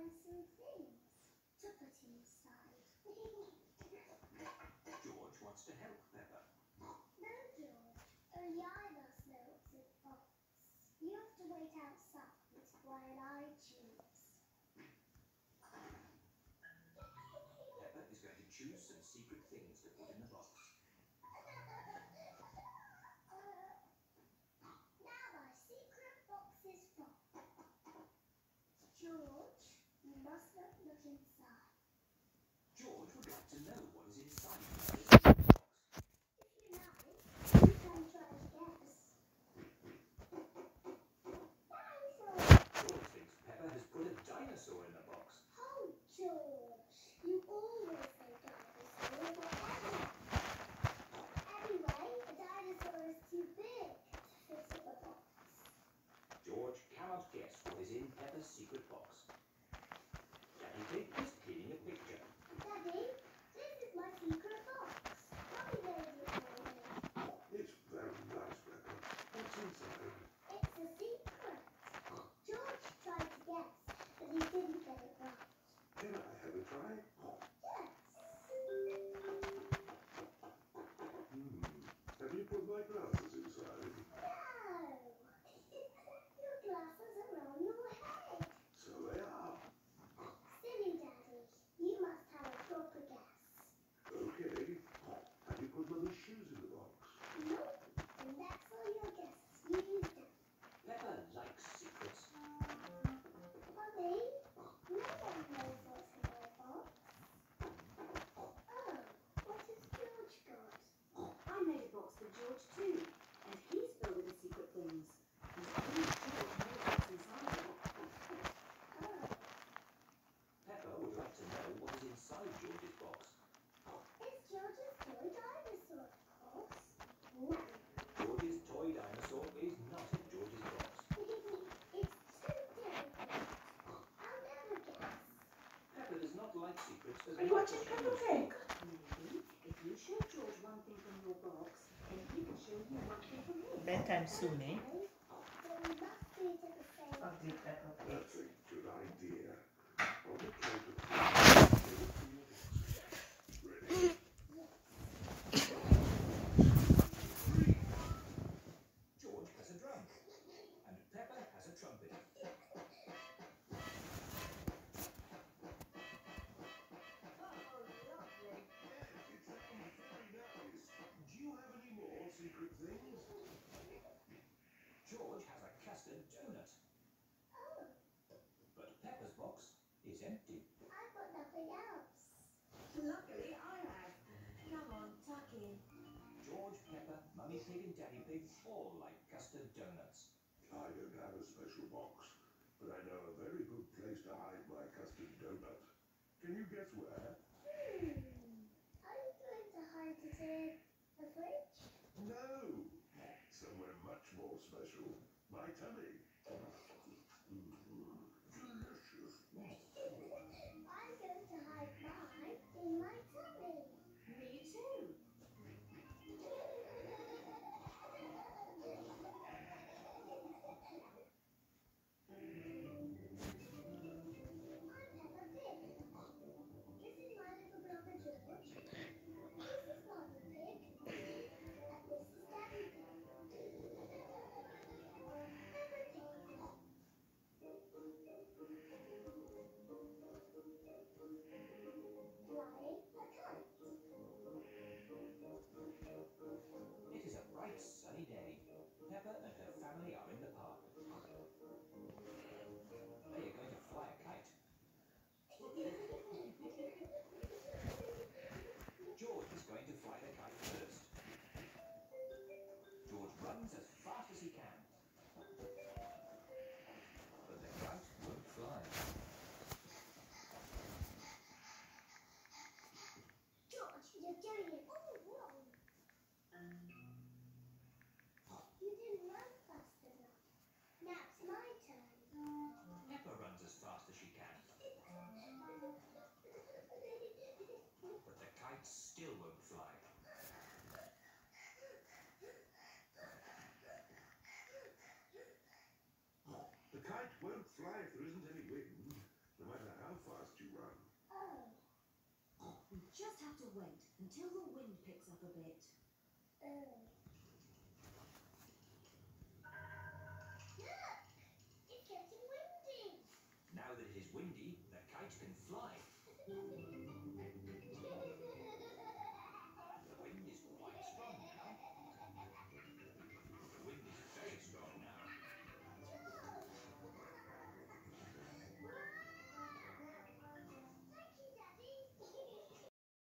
find some things to put inside. George wants to help Peppa. No, George. Only Adidas know what's in the box. You have to wait outside while I choose. Peppa is going to choose some secret things to put in the box. Now my secret box is full. George, you must not look inside. George would like to know what is inside the secret box. If you like, you can try to guess. Dinosaur! George thinks Peppa has put a dinosaur in the box. Oh, George, you always say dinosaur, whatever. Anyway, a dinosaur is too big to fit in the box. George cannot guess what is in Peppa's secret box. Daddy Pig is cleaning a picture. Daddy, this is my secret box. Mommy made it for me. It's very nice, Peppa. What's inside? It's a secret. George tried to guess, but he didn't get it right. Can I have a try? Yes. Have you put my glasses inside? No. Your glasses are on your head. So they are. Silly Daddy, you must have a proper guess. Okay. Have you put Mummy's shoes in the box? Nope. And that's all your guesses. You used them. Peppa likes secrets. Mummy, no one knows what's in my box. Oh, what has George got? I made a box for George too, and he's filled with the secret things. And only George knows what's inside it. Oh, Peppa would like to know what is inside George's box. it's George's toy dinosaur, of course. No. George's toy dinosaur is not in George's box. It's too difficult. I'll never guess. Peppa does not like secrets as Are you much watching as she Peppa used to. Pig? Maybe if you show George one thing from your box, then he can show you one thing from his. Bedtime soon, eh? But we must do it at the same Of the time. Peppa Pig. That's a good idea. On the count of three, ready? George has a drum, and Peppa has a trumpet. Do you have any more secret things? George has a custard donut, Oh, but Peppa's box is empty. I've got nothing else. Luckily, I have. Come on, tuck in. George, Peppa, Mummy Pig and Daddy Pig all like custard donuts. I don't have a special box, but I know a very good place to hide my custard donut. Can you guess where? Are you going to hide it in the fridge? No! Somewhere much more special. My tummy. Delicious. I'm going to hide mine in my tummy. Me too. The kite won't fly if there isn't any wind. The matter how fast you run. Oh. We just have to wait until the wind picks up a bit. Oh. Look! It's getting windy. Now that it is windy, the kite can fly.